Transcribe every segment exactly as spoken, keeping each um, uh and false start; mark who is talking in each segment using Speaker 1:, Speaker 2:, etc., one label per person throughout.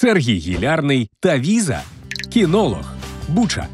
Speaker 1: Сергій Гілярний та Віза. Кінолог. Буча.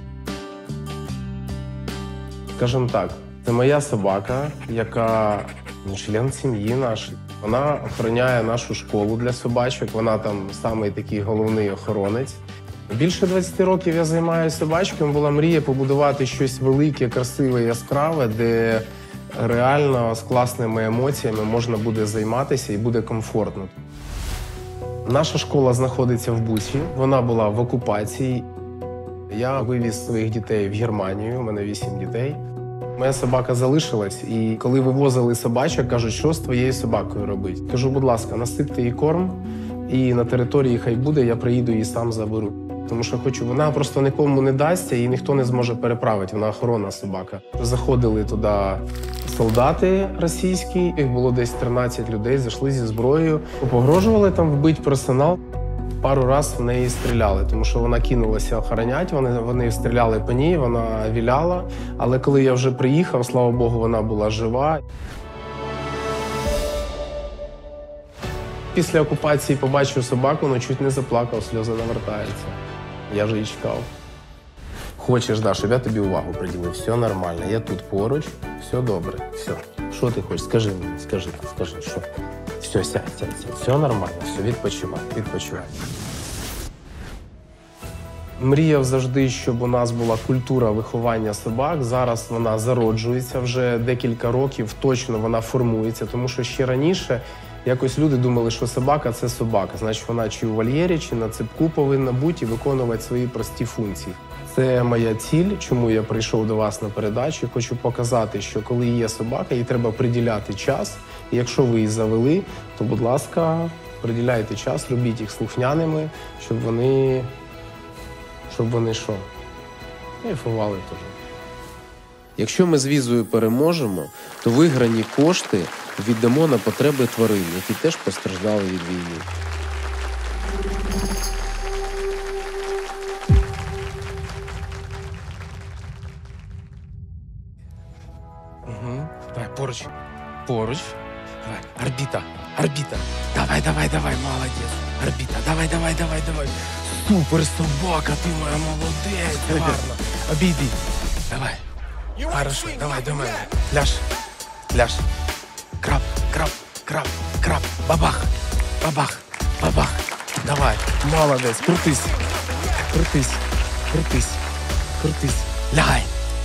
Speaker 2: Скажімо так, це моя собака, яка член сім'ї нашої. Вона охороняє нашу школу для собачок, вона там самий такий головний охоронець. Більше двадцяти років я займаюся собачками, була мрія побудувати щось велике, красиве, яскраве, де реально з класними емоціями можна буде займатися і буде комфортно. Наша школа знаходиться в Бучі, вона була в окупації. Я вивіз своїх дітей в Германію, у мене вісім дітей. Моя собака залишилась, і коли вивозили собачок, кажуть, що з твоєю собакою робити. Кажу, будь ласка, насипте їй корм, і на території хай буде, я приїду і сам заберу. Тому що хочу, вона просто нікому не дасться, і ніхто не зможе переправити, вона охоронна собака. Заходили туди солдати російські, їх було десь тринадцять людей, зайшли зі зброєю. Погрожували там вбити персонал. Пару разів в неї стріляли, тому що вона кинулася охороняти, вони, вони стріляли по ній, вона віляла. Але коли я вже приїхав, слава Богу, вона була жива. Після окупації побачив собаку, але чуть не заплакав, сльози навертаються. Я вже і чекав. Хочеш, да, щоб я тобі увагу приділив, все нормально, я тут поруч, все добре, все. Що ти хочеш, скажи мені, скажи, скажи, що? Все, сядь, сядь, сядь, все нормально, все, відпочивай, відпочивай. Мріяв завжди, щоб у нас була культура виховання собак. Зараз вона зароджується вже декілька років, точно вона формується, тому що ще раніше якось люди думали, що собака – це собака. Значить, вона чи у вольєрі, чи на цепку повинна бути і виконувати свої прості функції. Це моя ціль, чому я прийшов до вас на передачу. Хочу показати, що коли є собака, їй треба приділяти час. І якщо ви її завели, то, будь ласка, приділяйте час, робіть їх слухняними, щоб вони, щоб вони що? Кайфували теж. Якщо ми з Візою переможемо, то виграні кошти віддамо на потреби тварин, які теж постраждали від війни. Угу. Давай, поруч. Поруч. Давай, орбита, орбита. Давай, давай, давай, молодець. Орбита, давай, давай, давай, давай. Супер собака, ти моя молодець. Гарно. Обійди. Давай. Хорошо, давай до мене. Ляж, ляж. Краб, краб, краб, краб. Бабах, бабах, бабах. Давай, молодець, крутись. Крутись, крутись, крутись. Лягай.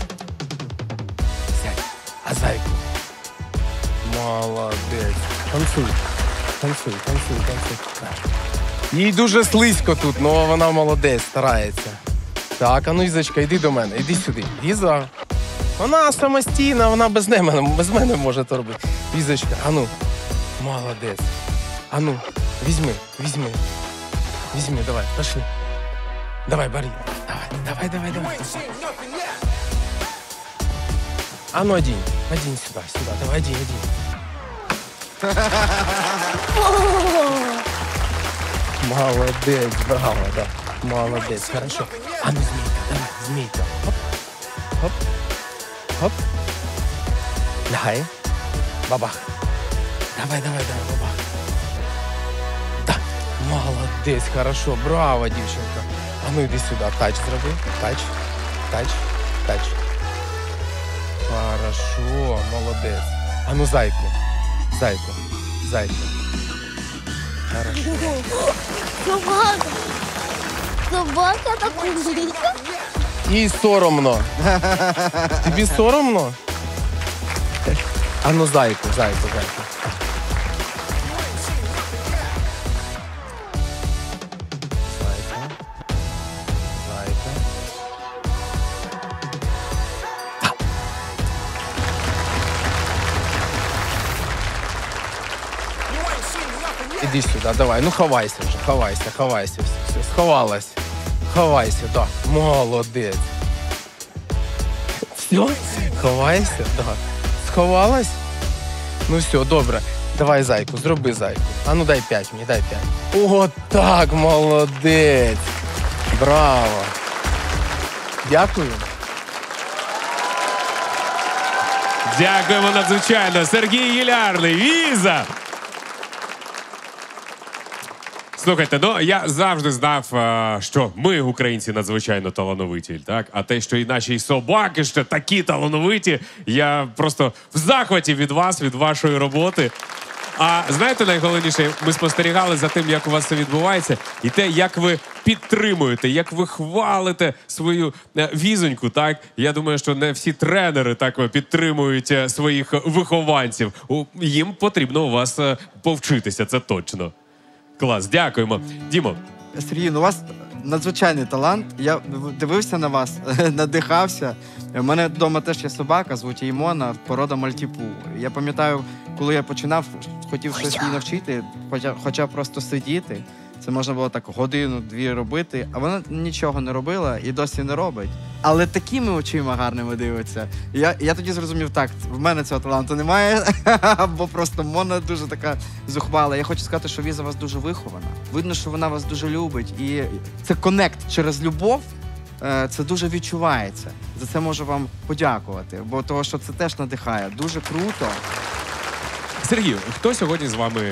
Speaker 2: Сядь, а зайку. Молодець. Танцуй, танцуй, танцуй, танцуй. Їй дуже слизько тут, але вона молодець, старається. Так, а ну, Ізочка, йди до мене, йди сюди. Іза. Вона самостійна, вона без мене, без мене може то робити. Візочка, а ну, молодець. А ну, візьми, візьми. Візьми, давай, пошли. Давай, бери. Давай, давай, давай, давай. А ну, одінь, одінь сюди, сюди, давай, одінь, одінь. Молодець, браво, да. Молодець, хорошо. А ну, змійка, давай, змійка. Хоп, хоп. Хоп. Лягай. Бабах. Давай, давай, давай, бабах. Да. Молодець, хорошо, браво, дівчинка. А ну йди сюди, тач зроби. Тач, тач, тач. Хорошо, молодець. А ну зайку. Зайку. Зайку. Хорошо.
Speaker 3: Собака. Собака так велика.
Speaker 2: Їй соромно. Тобі соромно? А ну зайку, зайку, зайку. Зайка. Зайка. А. Іди сюди, давай, ну ховайся вже, ховайся, ховайся. Все, сховалась. Ховайся, да. Молодець. Все? Ховайся, да. Сховалась? Ну все, добре. Давай зайку, зроби зайку. А ну дай п'ять мені, дай п'ять. О, так, молодець. Браво. Дякую.
Speaker 1: Дякуємо надзвичайно. Сергій Гілярний. Віза.
Speaker 4: Слухайте, ну я завжди знав, а, що ми, українці, надзвичайно талановиті, так? А те, що і наші собаки ще такі талановиті, я просто в захваті від вас, від вашої роботи. А знаєте, найголовніше, ми спостерігали за тим, як у вас це відбувається, і те, як ви підтримуєте, як ви хвалите свою е, візоньку, так? Я думаю, що не всі тренери так підтримують е, своїх вихованців. У- Їм потрібно у вас е, повчитися, це точно. Клас, дякуємо. Дімо,
Speaker 5: Сергій, ну у вас надзвичайний талант. Я дивився на вас, надихався. У мене вдома теж є собака, звуть її Мона, порода мальтіпу. Я пам'ятаю, коли я починав, хотів щось їй навчити, хоча, хоча просто сидіти. Це можна було так годину-дві робити, а вона нічого не робила і досі не робить. Але такими очима гарними дивиться. Я, я тоді зрозумів, так, в мене цього таланту немає, бо просто Мона дуже така зухвала. Я хочу сказати, що Віза вас дуже вихована. Видно, що вона вас дуже любить. І це коннект через любов, е, це дуже відчувається. За це можу вам подякувати, бо того, що це теж надихає. Дуже круто.
Speaker 4: Сергію, хто сьогодні з вами?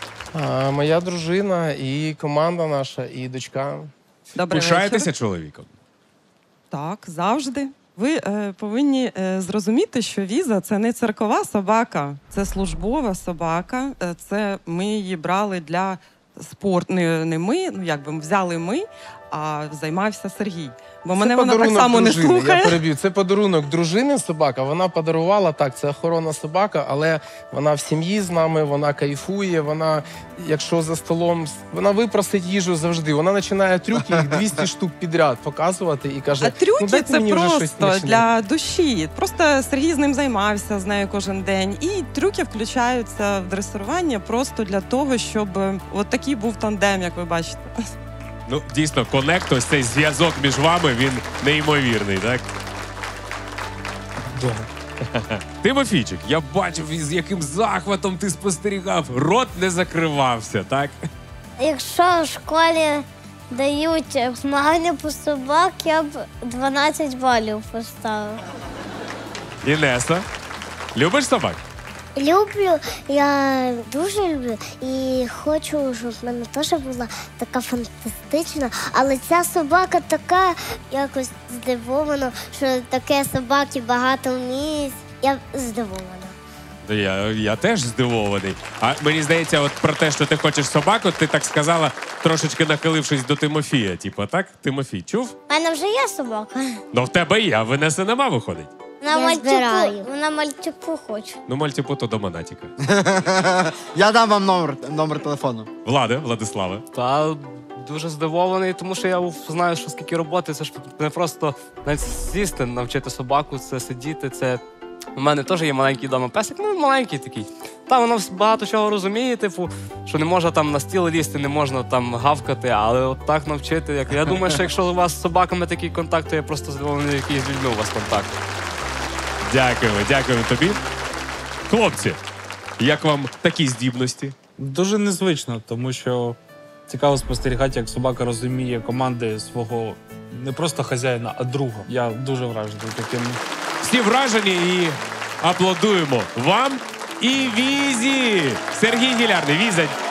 Speaker 2: А, моя дружина, і команда наша, і дочка.
Speaker 6: Добрий
Speaker 4: Пишаєтеся
Speaker 6: вечір.
Speaker 4: чоловіком?
Speaker 6: Так, завжди. Ви е, повинні е, зрозуміти, що Віза – це не циркова собака, це службова собака. Е, це ми її брали для спорту. Не, не ми, ну якби взяли ми, а займався Сергій. Бо мене вона так само
Speaker 2: дружини.
Speaker 6: не слухає.
Speaker 2: Я переб'ю. Це подарунок дружини собака. Вона подарувала, так, це охоронна собака, але вона в сім'ї з нами, вона кайфує, вона, якщо за столом, вона випросить їжу завжди. Вона починає трюки, їх двісті штук підряд показувати і каже,
Speaker 6: А трюки
Speaker 2: ну, дайте
Speaker 6: це
Speaker 2: мені вже щось
Speaker 6: просто
Speaker 2: смачне».
Speaker 6: для душі. Просто Сергій з ним займався, з нею кожен день. І трюки включаються в дресирування просто для того, щоб е, от такий був тандем, як ви бачите.
Speaker 4: Ну, дійсно, коннект, ось цей зв'язок між вами, він неймовірний, так? Тимофійчик, я бачив, з яким захватом ти спостерігав. Рот не закривався, так?
Speaker 3: Якщо в школі дають змагання по собак, я б дванадцять балів поставив.
Speaker 4: Інеса, любиш собак?
Speaker 3: Люблю, я дуже люблю і хочу, щоб в мене теж була така фантастична. Але ця собака така якось здивована, що таке собаки багато вміють. Я здивована.
Speaker 4: Я, я теж здивований. А мені здається, от про те, що ти хочеш собаку, ти так сказала, трошечки нахилившись до Тимофія. Типа, так? Тимофій, чув?
Speaker 3: У мене вже є собака.
Speaker 4: Ну, в тебе є, а в Інеси нема, виходить.
Speaker 3: Вона мальтіпу, вона мальтіпу хоче.
Speaker 4: Ну, мальтіпу то до Монатіка.
Speaker 5: Я дам вам номер, номер телефону.
Speaker 4: Владе, Владиславе.
Speaker 7: Та дуже здивований, тому що я знаю, що скільки роботи, це ж не просто навіть сісти, навчити собаку, це сидіти, це. У мене теж є маленький вдома песик, ну маленький такий. Та воно багато чого розуміє, типу, що не можна там на стіл лізти, не можна там гавкати, але от так навчити. Як... Я думаю, що якщо у вас з собаками такий контакт, то я просто здивований, який з людьми у вас контакт.
Speaker 4: Дякуємо, дякуємо тобі. Хлопці, як вам такі здібності?
Speaker 8: Дуже незвично, тому що цікаво спостерігати, як собака розуміє команди свого не просто хазяїна, а друга. Я дуже вражений таким.
Speaker 4: Всі вражені і аплодуємо вам і Візі. Сергій Гілярний. Віза,